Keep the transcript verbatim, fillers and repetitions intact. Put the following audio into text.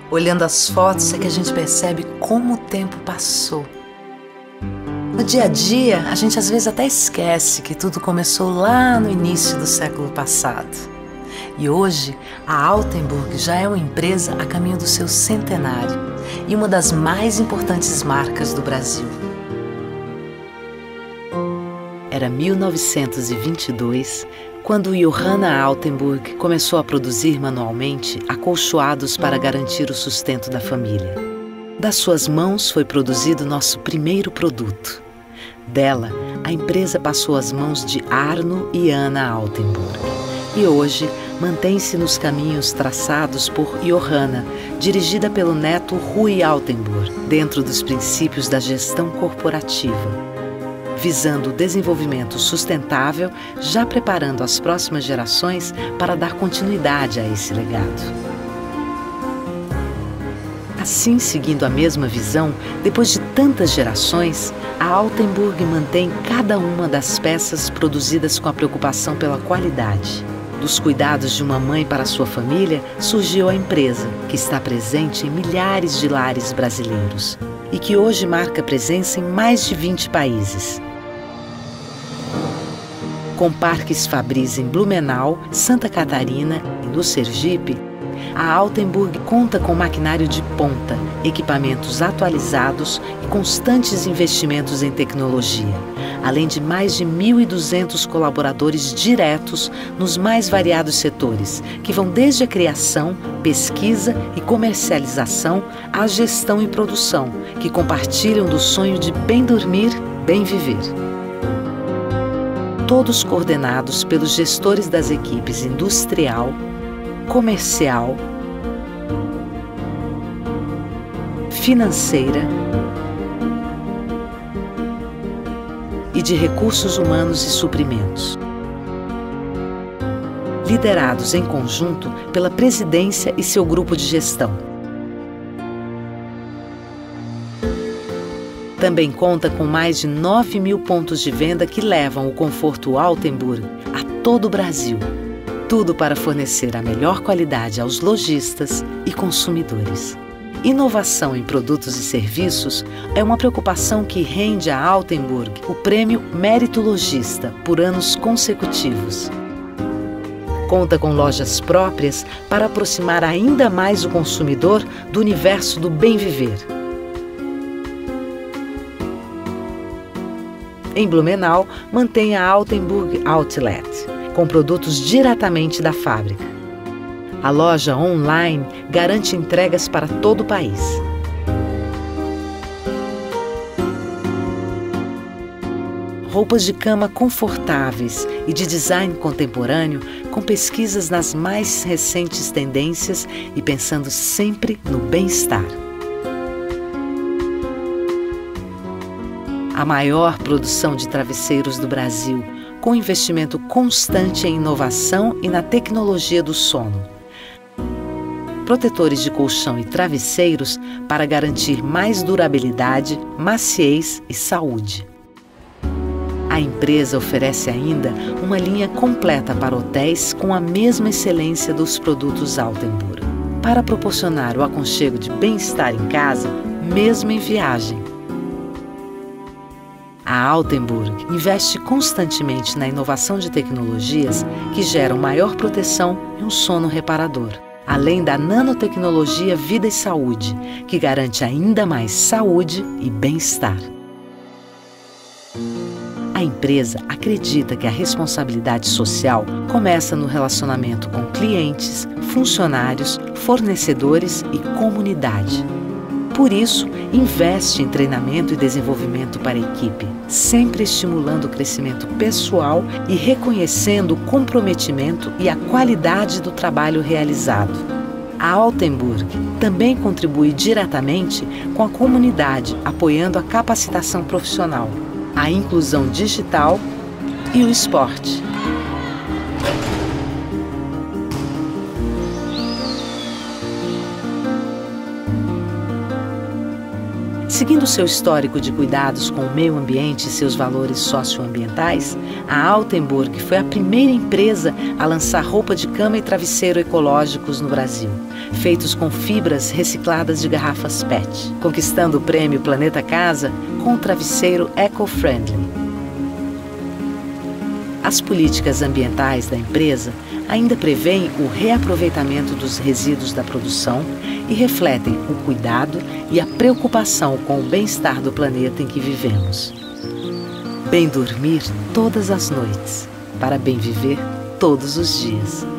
Olhando as fotos é que a gente percebe como o tempo passou. No dia a dia, a gente às vezes até esquece que tudo começou lá no início do século passado. E hoje, a Altenburg já é uma empresa a caminho do seu centenário e uma das mais importantes marcas do Brasil. Era mil novecentos e vinte e dois, quando Johanna Altenburg começou a produzir manualmente acolchoados para garantir o sustento da família. Das suas mãos foi produzido nosso primeiro produto. Dela, a empresa passou às mãos de Arno e Anna Altenburg. E hoje, mantém-se nos caminhos traçados por Johanna, dirigida pelo neto Rui Altenburg, dentro dos princípios da gestão corporativa, visando o desenvolvimento sustentável, já preparando as próximas gerações para dar continuidade a esse legado. Assim, seguindo a mesma visão, depois de tantas gerações, a Altenburg mantém cada uma das peças produzidas com a preocupação pela qualidade. Dos cuidados de uma mãe para sua família, surgiu a empresa, que está presente em milhares de lares brasileiros e que hoje marca presença em mais de vinte países. Com parques fabris em Blumenau, Santa Catarina e no Sergipe, a Altenburg conta com maquinário de ponta, equipamentos atualizados e constantes investimentos em tecnologia, além de mais de mil e duzentos colaboradores diretos nos mais variados setores, que vão desde a criação, pesquisa e comercialização à gestão e produção, que compartilham do sonho de bem dormir, bem viver. Todos coordenados pelos gestores das equipes industrial, comercial, financeira e de recursos humanos e suprimentos, liderados em conjunto pela presidência e seu grupo de gestão. Também conta com mais de nove mil pontos de venda que levam o conforto Altenburg a todo o Brasil. Tudo para fornecer a melhor qualidade aos lojistas e consumidores. Inovação em produtos e serviços é uma preocupação que rende à Altenburg o prêmio Mérito Lojista por anos consecutivos. Conta com lojas próprias para aproximar ainda mais o consumidor do universo do bem viver. Em Blumenau, mantém a Altenburg Outlet, com produtos diretamente da fábrica. A loja online garante entregas para todo o país. Roupas de cama confortáveis e de design contemporâneo, com pesquisas nas mais recentes tendências e pensando sempre no bem-estar. A maior produção de travesseiros do Brasil, com investimento constante em inovação e na tecnologia do sono. Protetores de colchão e travesseiros para garantir mais durabilidade, maciez e saúde. A empresa oferece ainda uma linha completa para hotéis com a mesma excelência dos produtos Altenburg, para proporcionar o aconchego de bem-estar em casa, mesmo em viagem. A Altenburg investe constantemente na inovação de tecnologias que geram maior proteção e um sono reparador, além da nanotecnologia Vida e Saúde, que garante ainda mais saúde e bem-estar. A empresa acredita que a responsabilidade social começa no relacionamento com clientes, funcionários, fornecedores e comunidade. Por isso, investe em treinamento e desenvolvimento para a equipe, sempre estimulando o crescimento pessoal e reconhecendo o comprometimento e a qualidade do trabalho realizado. A Altenburg também contribui diretamente com a comunidade, apoiando a capacitação profissional, a inclusão digital e o esporte. Seguindo seu histórico de cuidados com o meio ambiente e seus valores socioambientais, a Altenburg foi a primeira empresa a lançar roupa de cama e travesseiro ecológicos no Brasil, feitos com fibras recicladas de garrafas P E T, conquistando o prêmio Planeta Casa com o travesseiro eco-friendly. As políticas ambientais da empresa ainda prevêem o reaproveitamento dos resíduos da produção e refletem o cuidado e a preocupação com o bem-estar do planeta em que vivemos. Bem dormir todas as noites, para bem viver todos os dias.